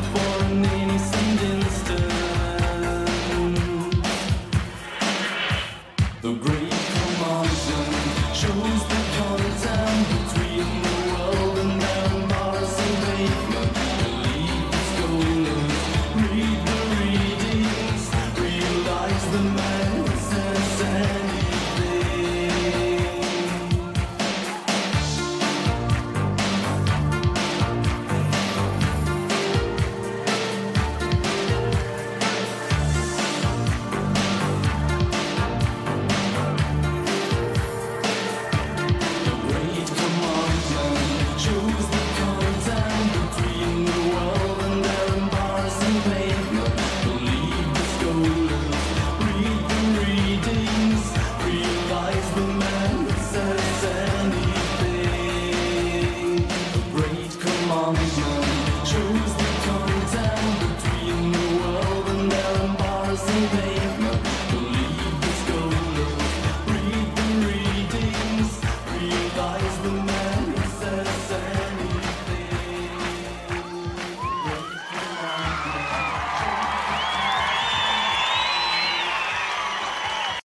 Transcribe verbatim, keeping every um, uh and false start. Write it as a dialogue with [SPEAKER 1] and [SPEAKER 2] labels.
[SPEAKER 1] for an innocent instant. The great commandment shows the contempt between the world and their embarrassing pavement. Believe the scholars, read the readings, realize the man says anything. The great commandment shows the contempt between the world and their embarrassing pavement. Believe the scholars, read the readings, realize the man says anything. The great commandment shows the contempt between the